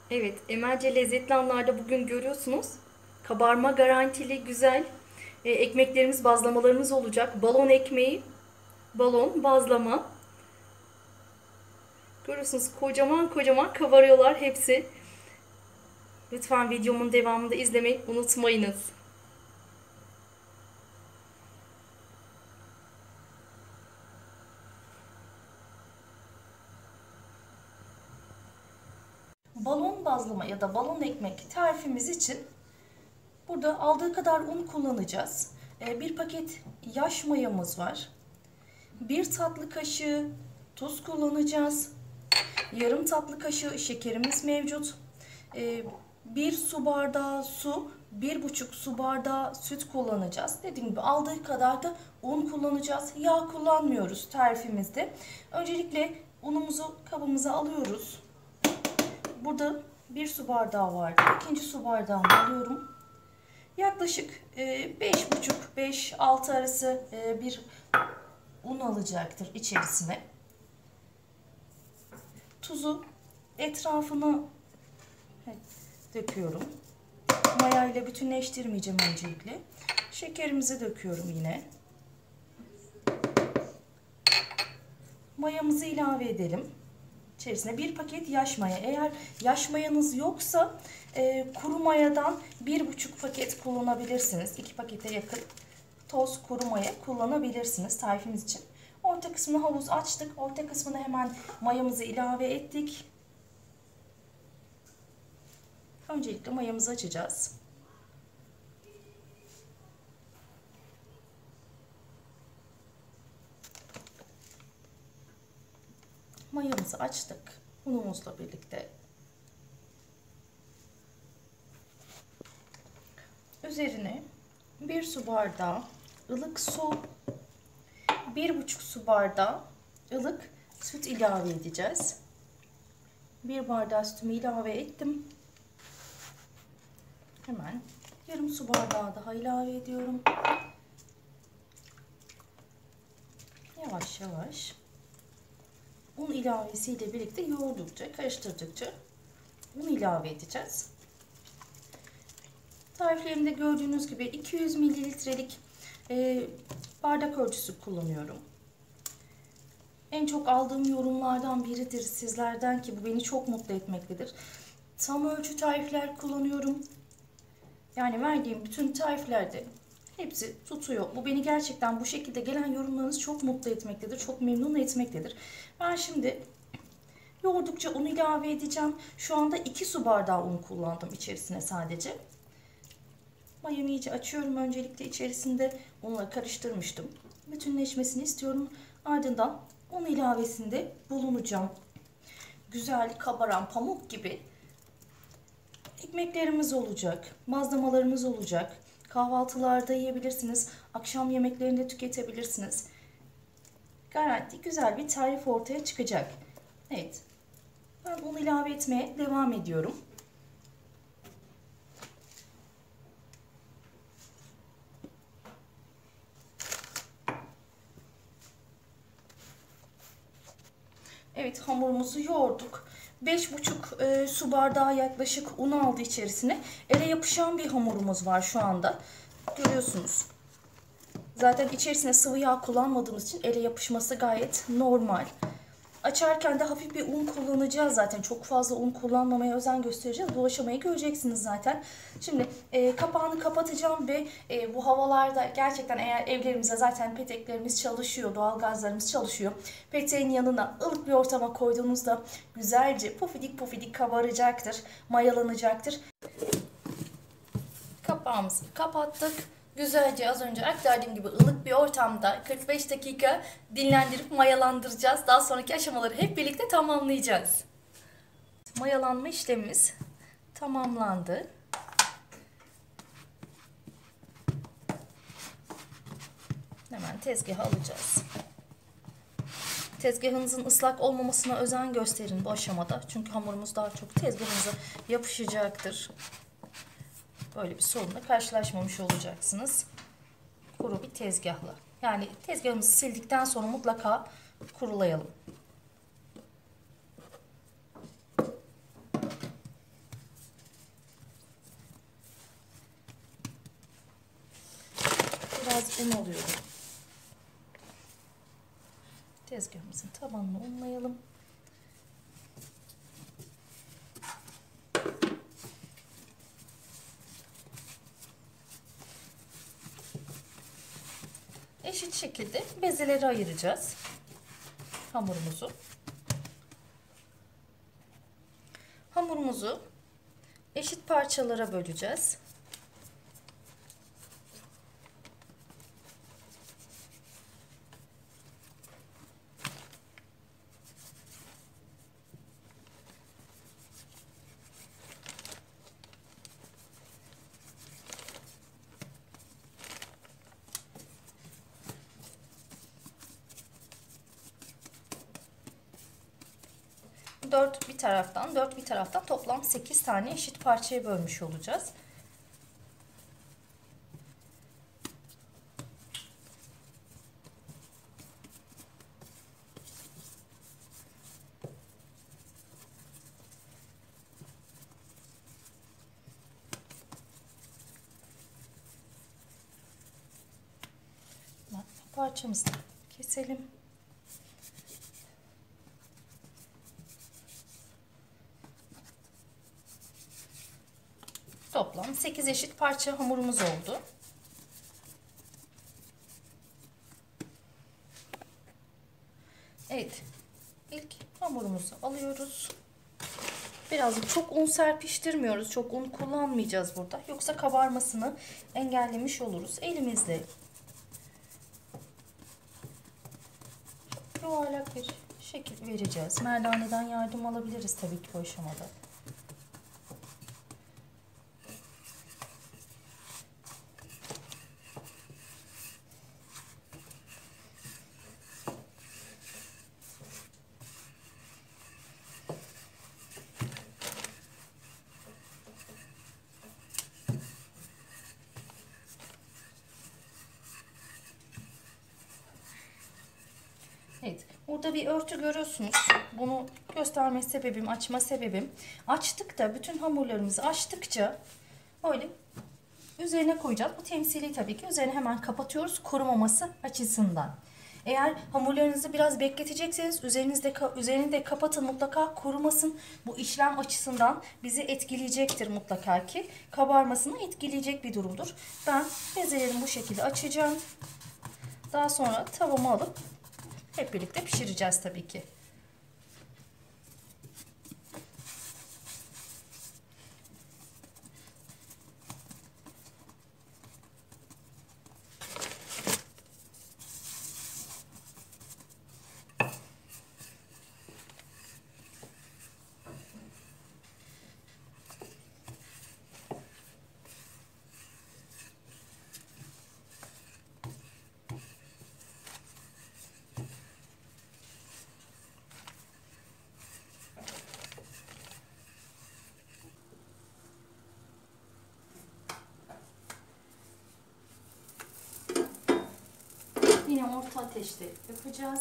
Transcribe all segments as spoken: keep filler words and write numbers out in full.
Evet, Emelce Lezzetli Anlar'da bugün görüyorsunuz. Kabarma garantili, güzel. E, ekmeklerimiz, bazlamalarımız olacak. Balon ekmeği, balon, bazlama. Görüyorsunuz kocaman kocaman kabarıyorlar hepsi. Lütfen videomun devamında izlemeyi unutmayınız. Balon bazlama ya da balon ekmek tarifimiz için burada aldığı kadar un kullanacağız. E, bir paket yaş mayamız var. Bir tatlı kaşığı tuz kullanacağız. Yarım tatlı kaşığı şekerimiz mevcut. Ee, bir su bardağı su, bir buçuk su bardağı süt kullanacağız. Dediğim gibi aldığı kadar da un kullanacağız. Yağ kullanmıyoruz tarifimizde. Öncelikle unumuzu kabımıza alıyoruz. Burada bir su bardağı vardı. İkinci su bardağını alıyorum. Yaklaşık beş buçuk beş altı arası bir un alacaktır içerisine. Tuzu etrafına döküyorum. Maya ile bütünleştirmeyeceğim öncelikle. Şekerimizi döküyorum yine. Mayamızı ilave edelim. İçerisine bir paket yaş maya. Eğer yaş mayanız yoksa e, kuru mayadan bir buçuk paket kullanabilirsiniz. iki pakete yakın toz kuru maya kullanabilirsiniz tarifimiz için. Orta kısmını havuz açtık. Orta kısmına hemen mayamızı ilave ettik. Öncelikle mayamızı açacağız. Mayamızı açtık unumuzla birlikte. Üzerine bir su bardağı ılık su, bir buçuk su bardağı ılık süt ilave edeceğiz. Bir bardağı sütümü ilave ettim. Hemen yarım su bardağı daha ilave ediyorum. Yavaş yavaş un ilavesiyle birlikte yoğurdukça, karıştırdıkça un ilave edeceğiz. Tariflerimde gördüğünüz gibi iki yüz mililitrelik e, bardak ölçüsü kullanıyorum. En çok aldığım yorumlardan biridir sizlerden ki bu beni çok mutlu etmektedir. Tam ölçü tarifler kullanıyorum. Yani verdiğim bütün tariflerde hepsi tutuyor. Bu beni gerçekten bu şekilde gelen yorumlarınız çok mutlu etmektedir. Çok memnun etmektedir. Ben şimdi yoğurdukça un ilave edeceğim. Şu anda iki su bardağı un kullandım içerisine sadece. Mayamı iyice açıyorum. Öncelikle içerisinde unla karıştırmıştım. Bütünleşmesini istiyorum. Ardından un ilavesinde bulunacağım. Güzel kabaran pamuk gibi ekmeklerimiz olacak. Bazlamalarımız olacak. Kahvaltılarda yiyebilirsiniz. Akşam yemeklerinde tüketebilirsiniz. Garanti güzel bir tarif ortaya çıkacak. Evet. Ben un ilave etmeye devam ediyorum. Evet, hamurumuzu yoğurduk. beş buçuk e, su bardağı yaklaşık un aldı içerisine. Ele yapışan bir hamurumuz var şu anda. Görüyorsunuz. Zaten içerisine sıvı yağ kullanmadığımız için ele yapışması gayet normal. Açarken de hafif bir un kullanacağız zaten. Çok fazla un kullanmamaya özen göstereceğiz. Bulaşamayı göreceksiniz zaten. Şimdi e, kapağını kapatacağım ve e, bu havalarda gerçekten eğer evlerimizde zaten peteklerimiz çalışıyor, doğalgazlarımız çalışıyor. Peteğin yanına ılık bir ortama koyduğunuzda güzelce pufidik pufidik kabaracaktır, mayalanacaktır. Kapağımızı kapattık. Güzelce az önce aktardığım gibi ılık bir ortamda kırk beş dakika dinlendirip mayalandıracağız. Daha sonraki aşamaları hep birlikte tamamlayacağız. Mayalanma işlemimiz tamamlandı. Hemen tezgaha alacağız. Tezgahınızın ıslak olmamasına özen gösterin bu aşamada. Çünkü hamurumuz daha çok tezgahınıza yapışacaktır. Böyle bir sorunla karşılaşmamış olacaksınız. Kuru bir tezgahla. Yani tezgahımızı sildikten sonra mutlaka kurulayalım. un alıyorum. Tezgahımızın tabanını unlayalım. Eşit şekilde bezeleri ayıracağız hamurumuzu. Hamurumuzu eşit parçalara böleceğiz. dört bir taraftan, dört bir taraftan toplam sekiz tane eşit parçaya bölmüş olacağız. Parçamızı keselim. Toplam sekiz eşit parça hamurumuz oldu. Evet. İlk hamurumuzu alıyoruz. Biraz çok un serpiştirmiyoruz. Çok un kullanmayacağız burada. Yoksa kabarmasını engellemiş oluruz. Elimizle yuvarlak bir şekil vereceğiz. Merdaneden yardım alabiliriz tabii ki bu aşamada. Evet, burada bir örtü görüyorsunuz. Bunu gösterme sebebim, açma sebebim. Açtıkça, bütün hamurlarımızı açtıkça böyle üzerine koyacağız. Bu temsili tabii ki üzerine hemen kapatıyoruz kurumaması açısından. Eğer hamurlarınızı biraz bekletecekseniz üzerinizde üzerini de kapatın, mutlaka kurumasın. Bu işlem açısından bizi etkileyecektir mutlaka ki. Kabarmasını etkileyecek bir durumdur. Ben bezelerimi bu şekilde açacağım. Daha sonra tavamı alıp hep birlikte pişireceğiz tabii ki. Yine orta ateşte yapacağız.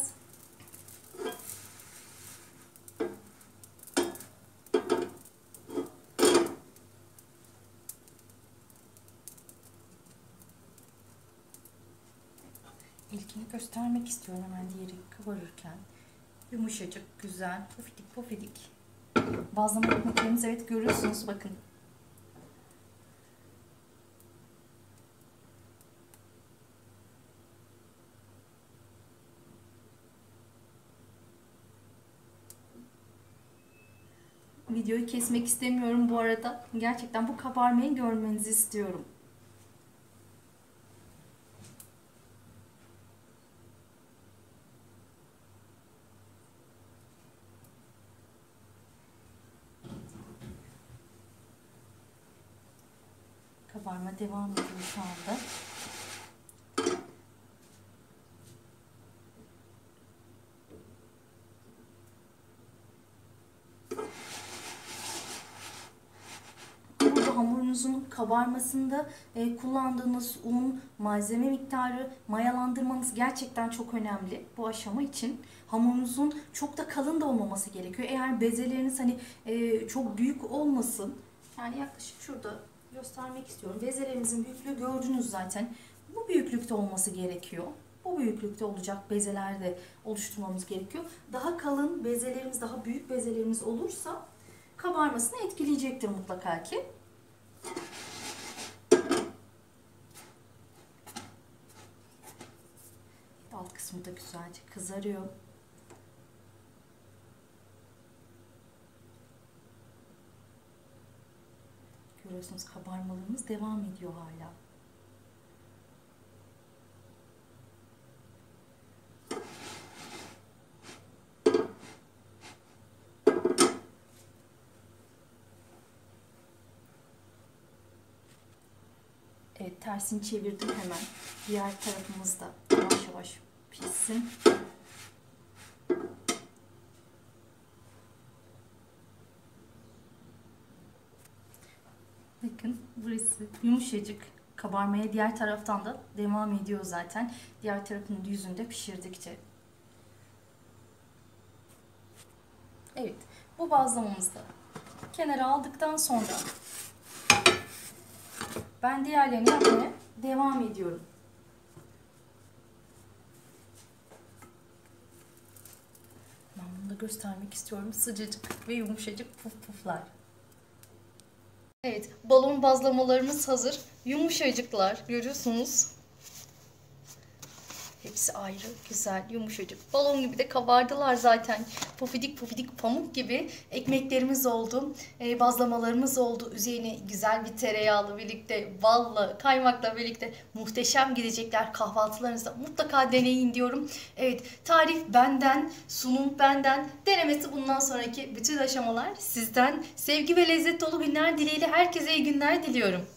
İlkini göstermek istiyorum hemen diğeri kabarırken. Yumuşacık, güzel, pofidik pofidik. Bazlama ekmeklerimiz, evet görüyorsunuz bakın. Videoyu kesmek istemiyorum bu arada. Gerçekten bu kabarmayı görmenizi istiyorum. Kabarma devam ediyor şu anda. Hamurunuzun kabarmasında e, kullandığınız un, malzeme miktarı, mayalandırmanız gerçekten çok önemli bu aşama için. Hamurunuzun çok da kalın da olmaması gerekiyor. Eğer bezeleriniz hani e, çok büyük olmasın, yani yaklaşık şurada göstermek istiyorum. Bezelerimizin büyüklüğü gördünüz zaten. bu büyüklükte olması gerekiyor. Bu büyüklükte olacak bezeler de oluşturmamız gerekiyor. Daha kalın bezelerimiz, daha büyük bezelerimiz olursa kabarmasını etkileyecektir mutlaka ki. Alt kısmı da güzelce kızarıyor. Görüyorsunuz kabarmalarımız devam ediyor hala. Evet, tersini çevirdim hemen. Diğer tarafımız da yavaş yavaş pişsin. Bakın burası yumuşacık. Kabarmaya diğer taraftan da devam ediyor zaten. Diğer tarafın yüzünde pişirdikçe. Evet, bu bazlamamızı da kenara aldıktan sonra ben diğerlerini yapmaya devam ediyorum. Ben bunu da göstermek istiyorum. Sıcacık ve yumuşacık puf puflar. Evet, balon bazlamalarımız hazır. Yumuşacıklar, görüyorsunuz. Hepsi ayrı, güzel, yumuşacık. Balon gibi de kabardılar zaten. Pofidik pofidik pamuk gibi ekmeklerimiz oldu. E, bazlamalarımız oldu. Üzerine güzel bir tereyağlı birlikte, balla, kaymakla birlikte muhteşem gidecekler kahvaltılarınızda. Mutlaka deneyin diyorum. Evet, tarif benden, sunum benden, denemesi bundan sonraki bütün aşamalar sizden. Sevgi ve lezzet dolu günler dileğiyle herkese iyi günler diliyorum.